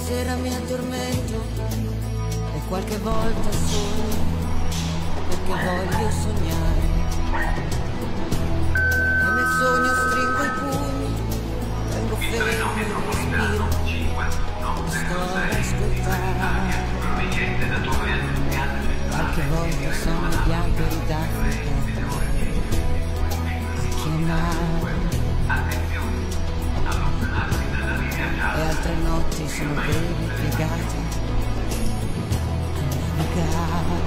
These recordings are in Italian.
sera mi addormento e qualche volta sogno, perché voglio sognare. E nel sogno stringo i pugni, tengo fermo il respiro, sto ad ascoltare. Qualche volta sono gli alberi d'Africa a chiamare. E altre notti sono veli piegati a navigare.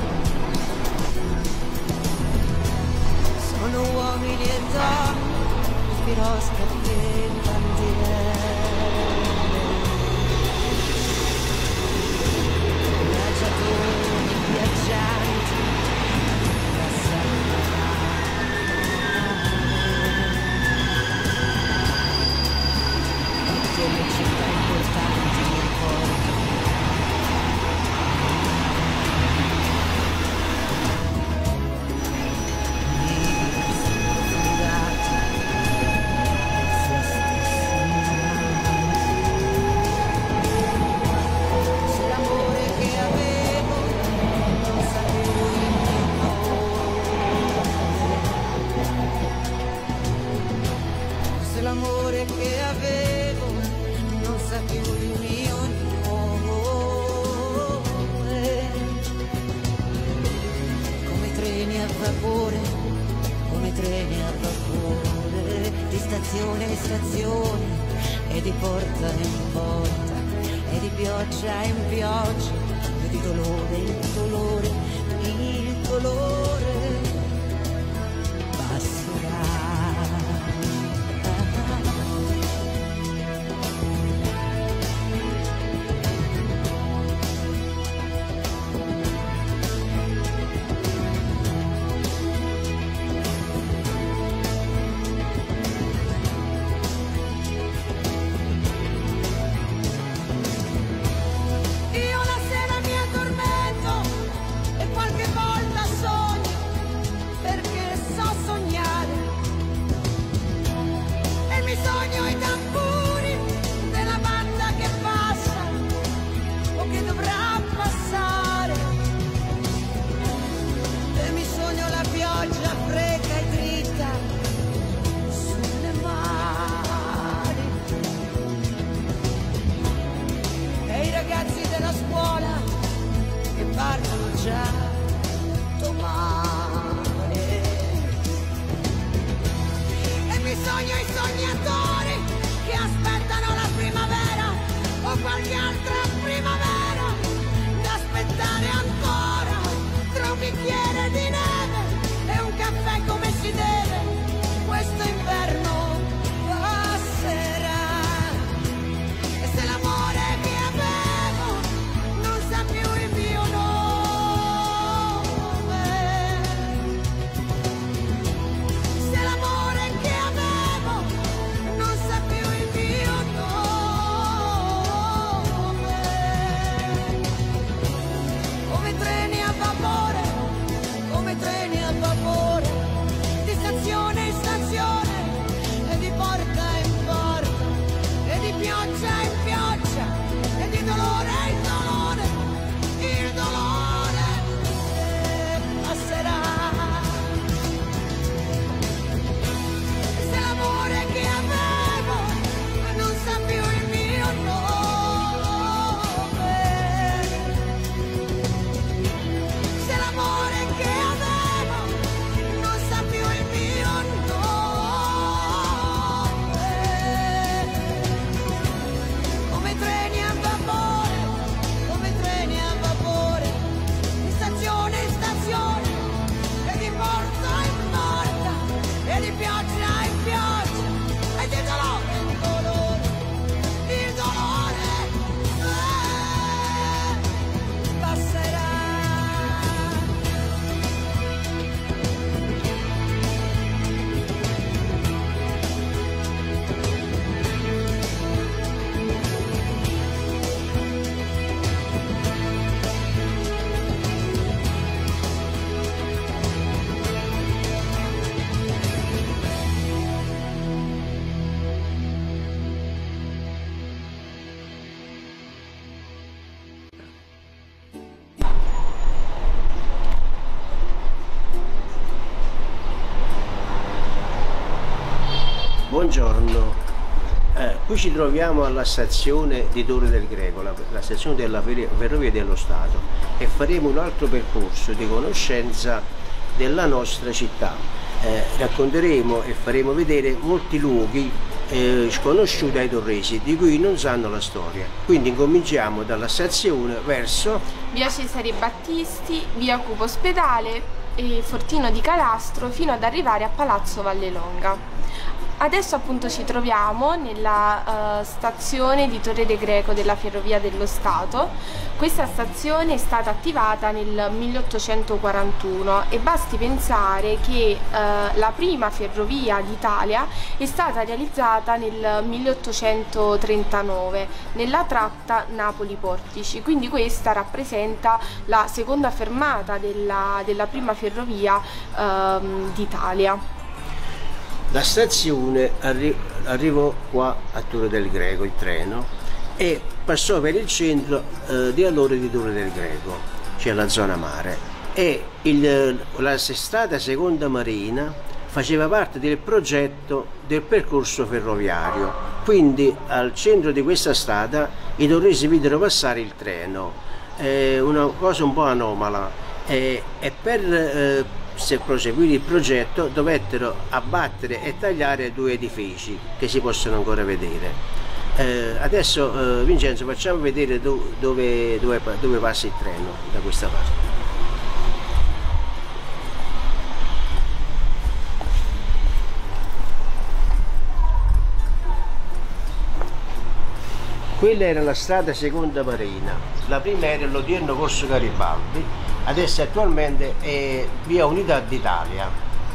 Sono uomini e donne, piroscafi e bandiere, viaggiatori, viaggianti, delle città importanti nel cuore. Libri sfondati, feste se l'amore che avevo non sa più il mio nome, se l'amore che avevo non sa più il mio nome. Come treni a vapore, come treni a vapore, di stazione in stazione e di porta in porta, e di pioggia in pioggia, e di dolore in dolore, il dolore passerà. Sogno i tamburi della banda che passa o che dovrà passare, e mi sogno la pioggia fredda e dritta sulle mani, e i ragazzi della scuola che partono già domani, e mi sogno i sognatori che aspettano la primavera o qualche altra primavera, da aspettare ancora tra un bicchiere di neve e un caffè come si deve. Questo inverno passerà, e se l'amore che avevo non sa più il mio nome, se l'amore che avevo non sa più il mio nome, buongiorno. Qui ci troviamo alla stazione di Torre del Greco, la stazione della Ferrovia dello Stato, e faremo un altro percorso di conoscenza della nostra città. Racconteremo e faremo vedere molti luoghi sconosciuti ai torresi, di cui non sanno la storia. Quindi incominciamo dalla stazione verso via Cesare Battisti, via Cupo Ospedale e Fortino di Calastro, fino ad arrivare a Palazzo Vallelonga. Adesso appunto ci troviamo nella stazione di Torre del Greco della Ferrovia dello Stato. Questa stazione è stata attivata nel 1841 e basti pensare che la prima ferrovia d'Italia è stata realizzata nel 1839 nella tratta Napoli-Portici, quindi questa rappresenta la seconda fermata della prima ferrovia d'Italia. la stazione. Arrivò qua a Torre del Greco il treno e passò per il centro di allora di Torre del Greco, cioè la zona mare, e la strada Seconda Marina faceva parte del progetto del percorso ferroviario, quindi al centro di questa strada i torresi videro passare il treno, una cosa un po' anomala, e per se proseguire il progetto dovettero abbattere e tagliare due edifici che si possono ancora vedere. Adesso Vincenzo, facciamo vedere dove passa il treno da questa parte. Quella era la strada Seconda Marina, la prima era l'odierno Corso Garibaldi, adesso attualmente è via Unità d'Italia.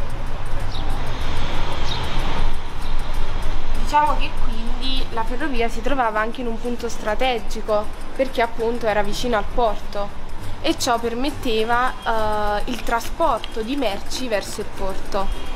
Diciamo che quindi la ferrovia si trovava anche in un punto strategico, perché appunto era vicino al porto e ciò permetteva il trasporto di merci verso il porto.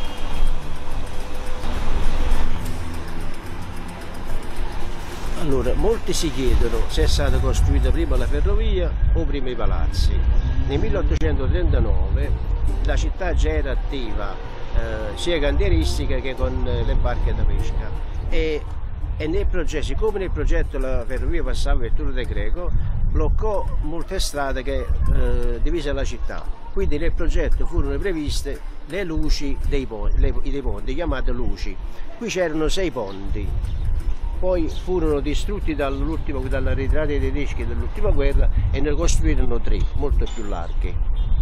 Allora, molti si chiedono se è stata costruita prima la ferrovia o prima i palazzi. Nel 1839 la città già era attiva sia cantieristica che con le barche da pesca, e nel progetto, siccome nel progetto la ferrovia passava per Torre del Greco, bloccò molte strade che divise la città, quindi nel progetto furono previste le luci dei ponti, chiamate luci. Qui c'erano 6 ponti. Poi furono distrutti dalla ritirata dei tedeschi dell'ultima guerra e ne costruirono 3, molto più larghi.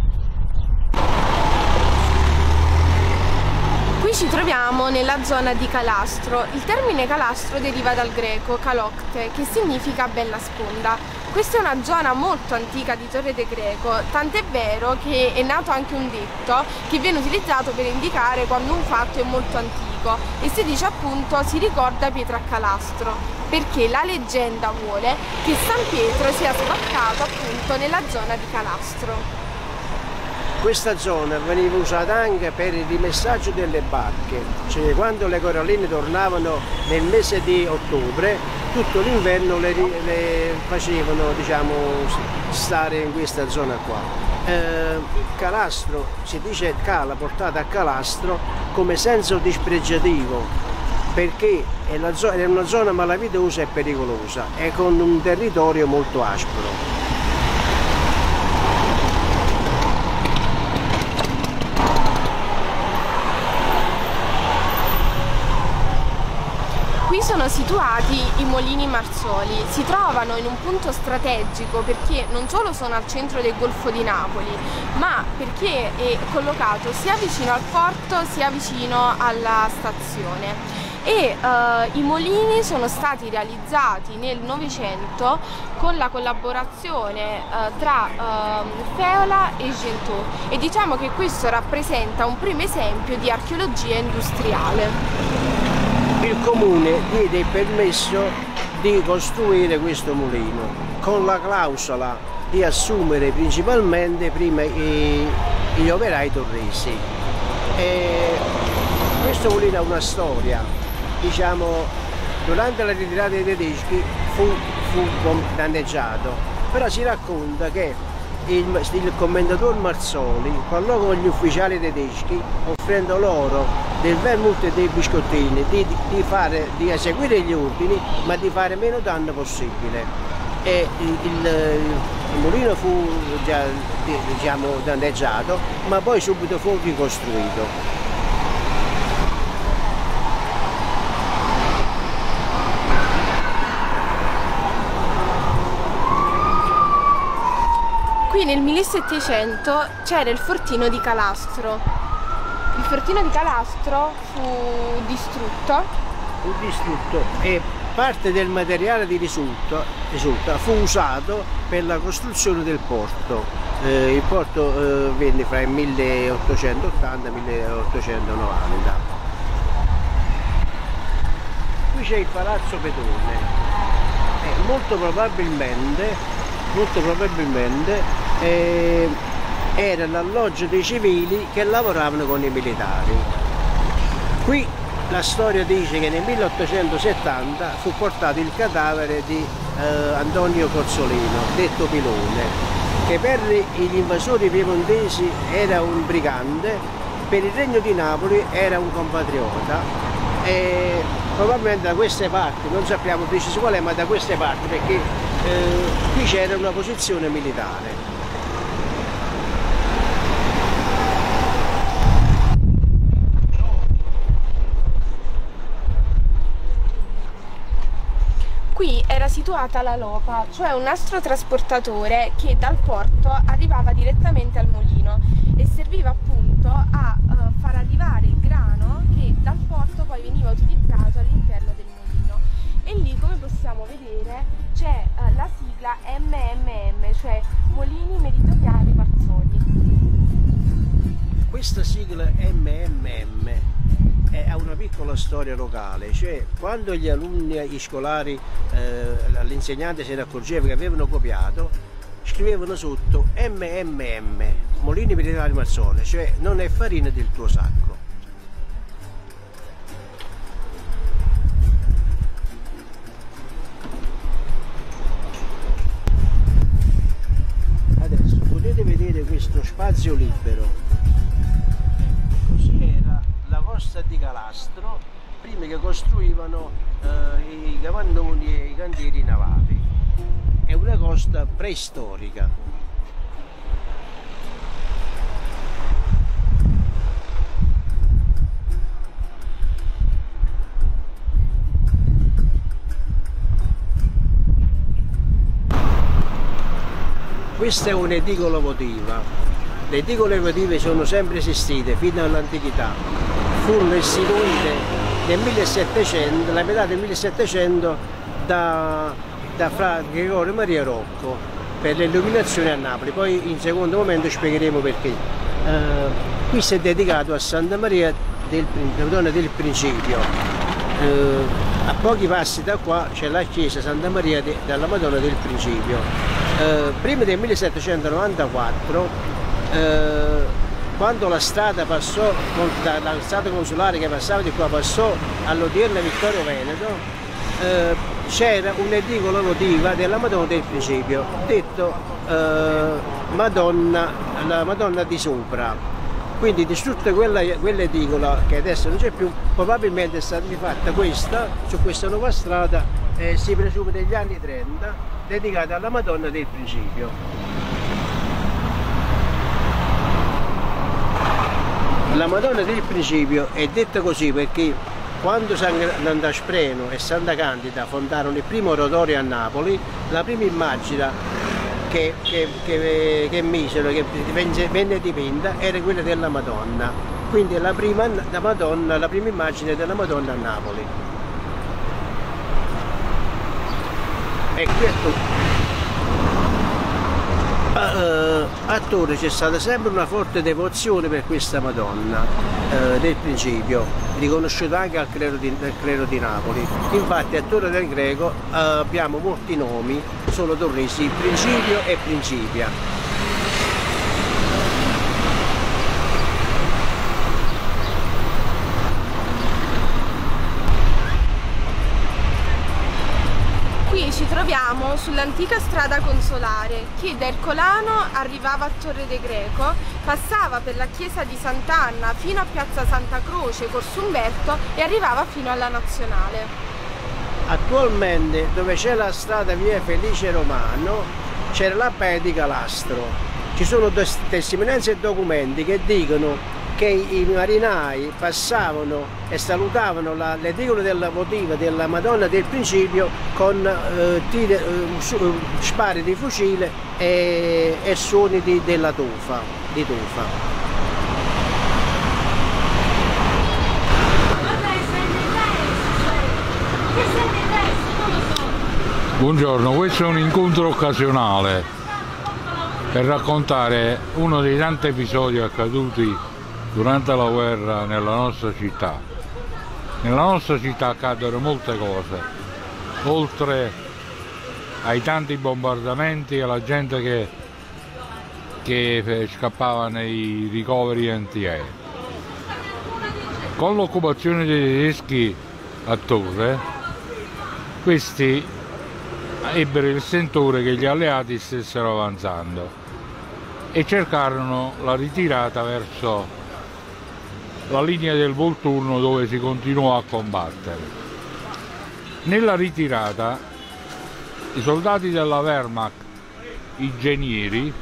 Qui ci troviamo nella zona di Calastro. Il termine Calastro deriva dal greco kalokte, che significa bella sponda. Questa è una zona molto antica di Torre del Greco, tant'è vero che è nato anche un detto che viene utilizzato per indicare quando un fatto è molto antico, e si dice appunto si ricorda Pietro a Calastro, perché la leggenda vuole che San Pietro sia sbarcato appunto nella zona di Calastro. Questa zona veniva usata anche per il rimessaggio delle barche, cioè quando le coralline tornavano nel mese di ottobre, tutto l'inverno le facevano, diciamo, stare in questa zona qua. Calastro, si dice cala portata a Calastro come senso dispregiativo, perché è una zona malavitosa e pericolosa e con un territorio molto aspro. Qui sono situati i Molini Marzoli, si trovano in un punto strategico perché non solo sono al centro del Golfo di Napoli, ma perché è collocato sia vicino al porto sia vicino alla stazione. E i molini sono stati realizzati nel Novecento con la collaborazione tra Feola e Gentoo, e diciamo che questo rappresenta un primo esempio di archeologia industriale. Il comune diede il permesso di costruire questo mulino con la clausola di assumere principalmente prima gli operai torresi. Questo mulino ha una storia, diciamo, durante la ritirata dei tedeschi fu danneggiato, però si racconta che il commendator Marzoli parlò con gli ufficiali tedeschi offrendo loro del vermouth e dei biscottini, di eseguire gli ordini, ma di fare meno danno possibile. E il mulino fu già, diciamo, danneggiato, ma poi subito fu ricostruito. Qui nel 1700 c'era il fortino di Calastro. Il fortino di Calastro fu distrutto. E parte del materiale di risulta fu usato per la costruzione del porto. Il porto venne fra il 1880 e il 1890. Qui c'è il Palazzo Pedone. Molto probabilmente era l'alloggio dei civili che lavoravano con i militari. Qui la storia dice che nel 1870 fu portato il cadavere di Antonio Cozzolino, detto Pilone, che per gli invasori piemontesi era un brigante, per il Regno di Napoli era un compatriota, e probabilmente da queste parti, non sappiamo preciso qual è, ma da queste parti, perché qui c'era una posizione militare. Qui era situata la lopa, cioè un astrotrasportatore che dal porto arrivava direttamente al mulino e serviva appunto a far arrivare il grano che dal porto poi veniva utilizzato all'interno del mulino. E lì, come possiamo vedere, c'è la sigla MMM, cioè Molini Meridionali Marzoli. Questa sigla MMM ha una piccola storia locale, cioè quando gli alunni, gli scolari, l'insegnante se ne accorgeva che avevano copiato, scrivevano sotto MMM, Molini Meridionali Marzoli, cioè non è farina del tuo sacco. Adesso potete vedere questo spazio libero. Così era la costa di Calastro prima che costruivano i capannoni e i cantieri navali. È una costa preistorica. Questa è un'edicola votiva. Le edicole votive sono sempre esistite fino all'antichità. Furono istituite nel 1700, la metà del 1700, da Fra Gregorio Maria Rocco per l'illuminazione a Napoli. Poi in secondo momento spiegheremo perché. Qui si è dedicato a Santa Maria Madonna del Principio. A pochi passi da qua c'è la chiesa Santa Maria della Madonna del Principio. Prima del 1794, quando la strada passò, la strada consolare che passava di qua passò all'odierna Vittorio Veneto, c'era un'edicola votiva della Madonna del Principio, detto Madonna, la Madonna di sopra. Quindi distrutta quell'edicola che adesso non c'è più, probabilmente è stata rifatta questa, su questa nuova strada, si presume degli anni 30, dedicata alla Madonna del Principio. La Madonna del Principio è detta così perché quando Sant'Aspreno e Santa Candida fondarono il primo oratorio a Napoli, la prima immagine che misero, che venne dipinta, era quella della Madonna. Quindi la prima immagine della Madonna a Napoli. E questo a Torre c'è stata sempre una forte devozione per questa Madonna del Principio, riconosciuta anche al clero di Napoli. Infatti a Torre del Greco abbiamo molti nomi, sono torresi, Principio e Principia. Qui Qui ci troviamo sull'antica strada consolare che da Ercolano arrivava a Torre de Greco, passava per la chiesa di Sant'Anna fino a piazza Santa Croce, Corso Umberto e arrivava fino alla Nazionale. Attualmente dove c'è la strada via Felice Romano c'era la baia di Calastro. Ci sono testimonianze e documenti che dicono che i marinai passavano e salutavano l'edicolo della votiva della Madonna del Principio con spari di fucile e suoni della tufa. Buongiorno, questo è un incontro occasionale per raccontare uno dei tanti episodi accaduti durante la guerra nella nostra città. Nella nostra città accaddero molte cose, oltre ai tanti bombardamenti e alla gente che scappava nei ricoveri antiaerei. Con l'occupazione dei tedeschi a Torre, questi ebbero il sentore che gli alleati stessero avanzando e cercarono la ritirata verso la linea del Volturno, dove si continuò a combattere. Nella ritirata i soldati della Wehrmacht, i genieri,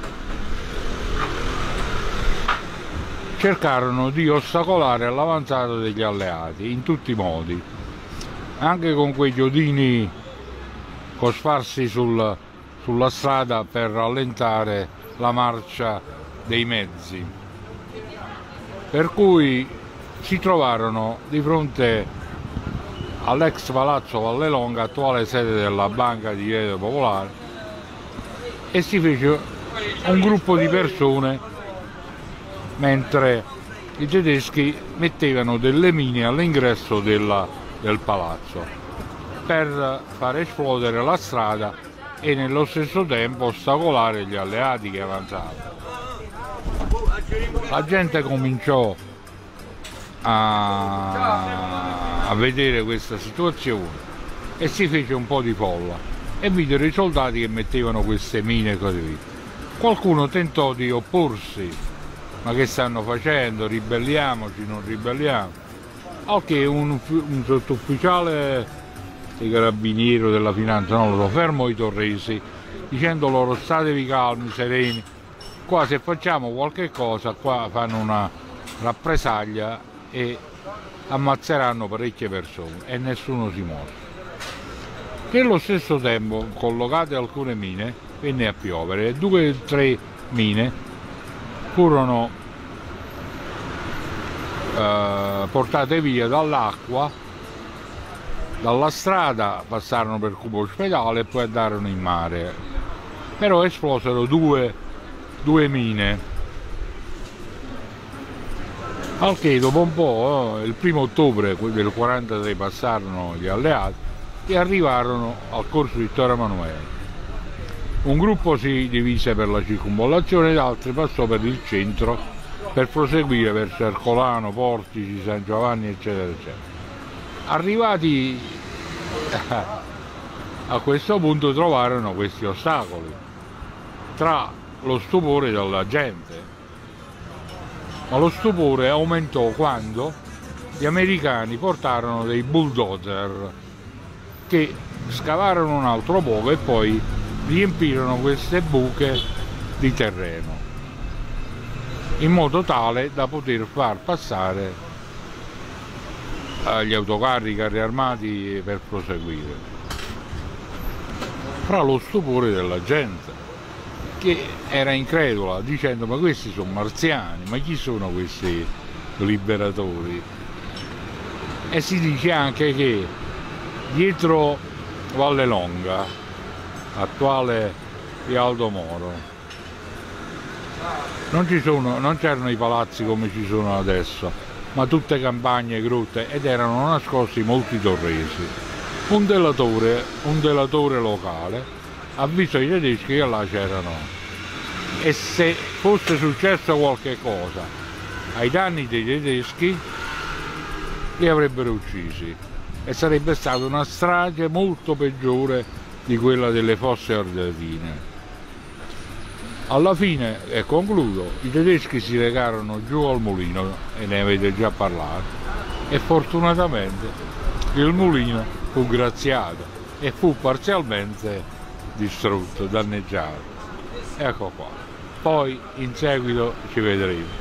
cercarono di ostacolare l'avanzata degli alleati in tutti i modi, anche con quei chiodini cosparsi sulla strada per rallentare la marcia dei mezzi. Per cui si trovarono di fronte all'ex palazzo Vallelonga, attuale sede della Banca di Credito Popolare, e si fece un gruppo di persone mentre i tedeschi mettevano delle mine all'ingresso del palazzo per far esplodere la strada e nello stesso tempo ostacolare gli alleati che avanzavano. La gente cominciò a vedere questa situazione e si fece un po' di folla e videro i soldati che mettevano queste mine così via. Qualcuno tentò di opporsi: ma che stanno facendo? Ribelliamoci, non ribelliamo? Ok, un sottufficiale dei carabinieri della finanza, non lo so, fermò i torresi dicendo loro: statevi calmi, sereni, qua se facciamo qualche cosa qua fanno una rappresaglia e ammazzeranno parecchie persone, e nessuno si mosse. Nello stesso tempo, collocate alcune mine, venne a piovere e 2 o 3 mine furono portate via dall'acqua, dalla strada, passarono per Cupo Ospedale e poi andarono in mare. Però esplosero due mine, al che dopo un po', il 1° ottobre del 43, passarono gli alleati e arrivarono al corso Vittorio Emanuele. Un gruppo si divise per la circonvallazione ed altri passò per il centro per proseguire verso Ercolano, Portici, San Giovanni, eccetera eccetera. Arrivati a questo punto trovarono questi ostacoli, tra lo stupore della gente, ma lo stupore aumentò quando gli americani portarono dei bulldozer che scavarono un altro poco e poi riempirono queste buche di terreno in modo tale da poter far passare gli autocarri, i carri armati per proseguire. Fra lo stupore della gente, che era incredula, dicendo: ma questi sono marziani, ma chi sono questi liberatori? E si dice anche che dietro Vallelonga, attuale Rialdo Moro, non c'erano i palazzi come ci sono adesso, ma tutte campagne, grotte, ed erano nascosti molti torresi. Un delatore locale avvisò i tedeschi che là c'erano, e se fosse successo qualche cosa ai danni dei tedeschi li avrebbero uccisi. e sarebbe stata una strage molto peggiore di quella delle Fosse Ardeatine. Alla fine, e concludo, i tedeschi si recarono giù al mulino, e ne avete già parlato, e fortunatamente il mulino fu graziato e fu parzialmente distrutto, danneggiato. Ecco qua. Poi in seguito ci vedremo.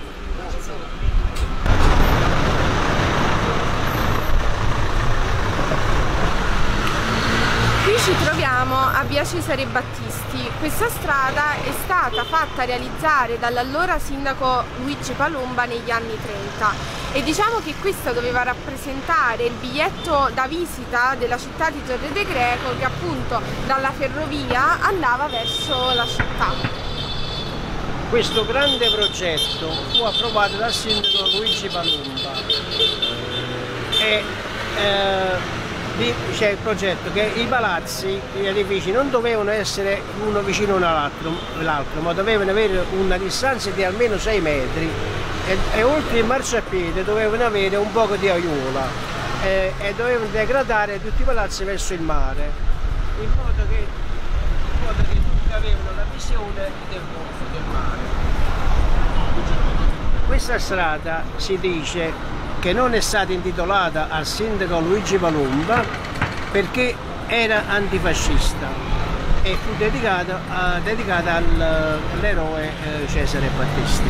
Qui ci troviamo a via Cesare Battisti. Questa strada è stata fatta realizzare dall'allora sindaco Luigi Palumba negli anni 30 e diciamo che questa doveva rappresentare il biglietto da visita della città di Torre del Greco, che appunto dalla ferrovia andava verso la città. Questo grande progetto fu approvato dal sindaco Luigi Palumba c'è il progetto che i palazzi, gli edifici non dovevano essere uno vicino all'altro, ma dovevano avere una distanza di almeno 6 metri e oltre il marciapiede dovevano avere un poco di aiuola e dovevano degradare tutti i palazzi verso il mare, in modo che tutti avevano la visione del mare. Questa strada si dice che non è stata intitolata al sindaco Luigi Palumba perché era antifascista e fu dedicata all'eroe Cesare Battisti.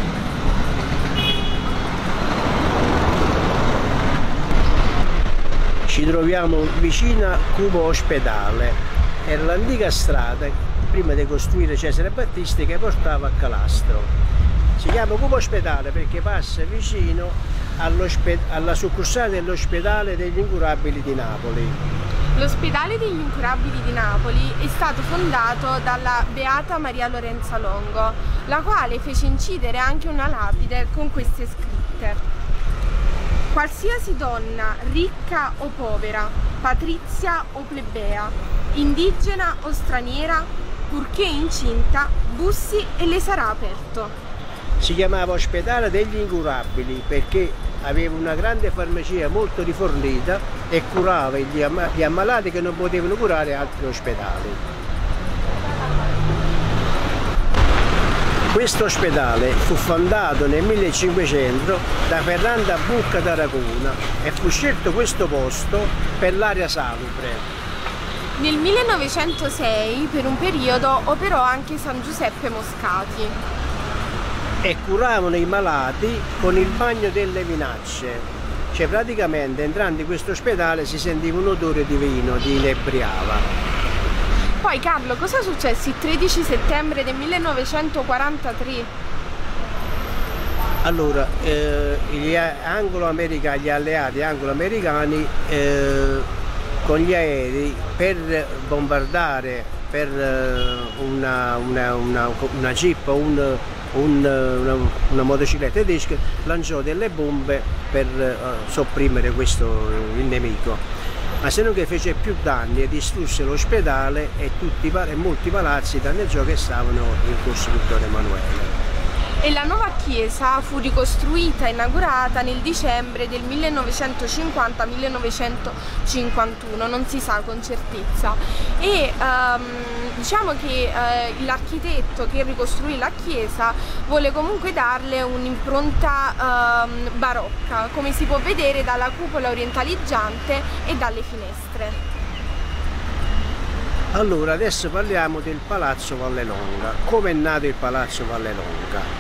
Ci troviamo vicino a Cubo Ospedale, era l'antica strada prima di costruire Cesare Battisti che portava a Calastro. Si chiama Cubo Ospedale perché passa vicino alla succursale dell'ospedale degli incurabili di Napoli. L'ospedale degli incurabili di Napoli è stato fondato dalla Beata Maria Lorenza Longo, la quale fece incidere anche una lapide con queste scritte: qualsiasi donna, ricca o povera, patrizia o plebea, indigena o straniera, purché incinta, bussi e le sarà aperto. Si chiamava ospedale degli incurabili perché aveva una grande farmacia molto rifornita e curava gli ammalati che non potevano curare altri ospedali. Questo ospedale fu fondato nel 1500 da Fernando Bucca d'Aragona e fu scelto questo posto per l'aria salubre. Nel 1906 per un periodo operò anche San Giuseppe Moscati. E curavano i malati con il bagno delle vinacce, cioè praticamente entrando in questo ospedale si sentiva un odore di vino, di inebriava. Poi Carlo, cosa successe il 13 settembre del 1943? Allora, gli alleati anglo-americani con gli aerei per bombardare per una jeep o una motocicletta tedesca lanciò delle bombe per sopprimere il nemico, ma se non che fece più danni e distrusse l'ospedale e molti palazzi danneggiò che stavano in corso Vittorio Emanuele. E la nuova chiesa fu ricostruita e inaugurata nel dicembre del 1950-1951, non si sa con certezza. E diciamo che l'architetto che ricostruì la chiesa vuole comunque darle un'impronta barocca, come si può vedere dalla cupola orientaleggiante e dalle finestre. Allora, adesso parliamo del Palazzo Vallelonga. Come è nato il Palazzo Vallelonga?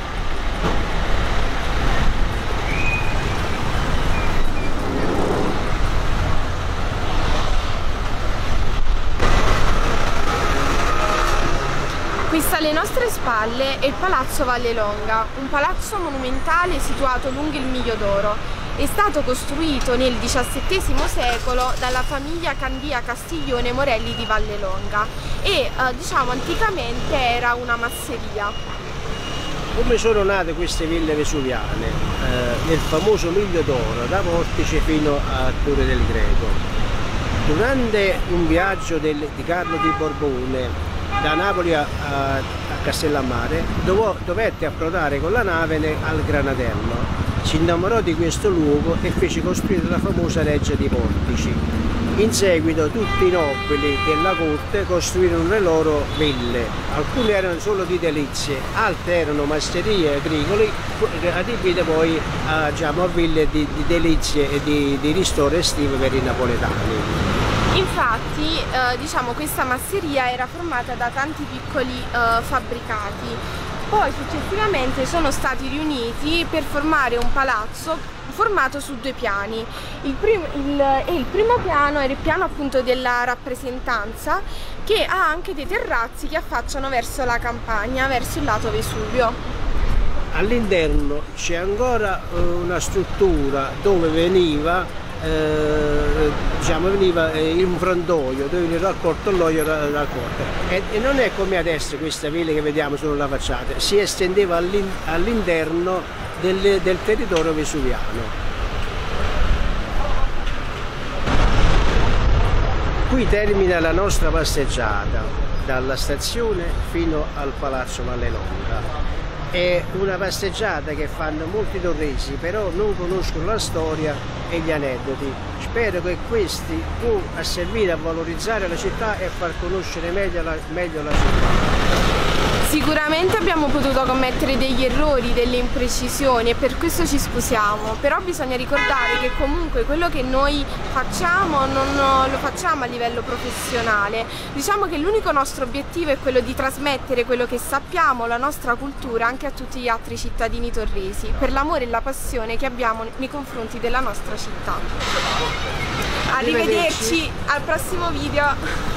Questo alle nostre spalle è il Palazzo Vallelonga, un palazzo monumentale situato lungo il Miglio d'Oro. È stato costruito nel XVII secolo dalla famiglia Candia Castiglione Morelli di Vallelonga e diciamo anticamente era una masseria. Come sono nate queste ville vesuviane? Nel famoso Miglio d'Oro, da Portice fino a Torre del Greco. Durante un viaggio di Carlo di Borbone da Napoli a Castellammare dovette approdare con la nave al Granadello. Si innamorò di questo luogo e fece costruire la famosa reggia di Portici. In seguito tutti i nobili della corte costruirono le loro ville, alcune erano solo di delizie, altre erano masserie agricole, adibite poi a ville di delizie e di ristoro estivo per i napoletani. Infatti diciamo questa masseria era formata da tanti piccoli fabbricati, poi successivamente sono stati riuniti per formare un palazzo formato su 2 piani. Il primo piano era il piano appunto della rappresentanza, che ha anche dei terrazzi che affacciano verso la campagna, verso il lato Vesuvio. All'interno c'è ancora una struttura dove veniva il frantoio, dove viene raccolto l'olio raccolto, e non è come adesso questa villa che vediamo solo la facciata, si estendeva all'interno del territorio vesuviano. Qui termina la nostra passeggiata dalla stazione fino al Palazzo Vallelonga. È una passeggiata che fanno molti torresi, però non conoscono la storia e gli aneddoti. Spero che questi può servire a valorizzare la città e a far conoscere meglio la città. Sicuramente abbiamo potuto commettere degli errori, delle imprecisioni, e per questo ci scusiamo, però bisogna ricordare che comunque quello che noi facciamo non lo facciamo a livello professionale. Diciamo che l'unico nostro obiettivo è quello di trasmettere quello che sappiamo, la nostra cultura, anche a tutti gli altri cittadini torresi, per l'amore e la passione che abbiamo nei confronti della nostra città. Arrivederci al prossimo video!